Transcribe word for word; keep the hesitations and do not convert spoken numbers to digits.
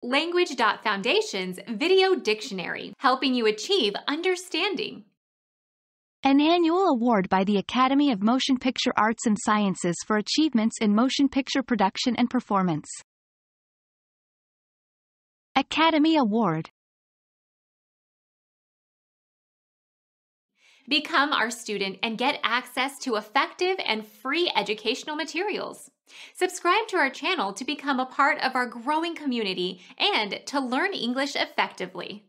Language dot Foundation's Video Dictionary, helping you achieve understanding. An annual award by the Academy of Motion Picture Arts and Sciences for achievements in motion picture production and performance. Academy Award. Become our student and get access to effective and free educational materials. Subscribe to our channel to become a part of our growing community and to learn English effectively.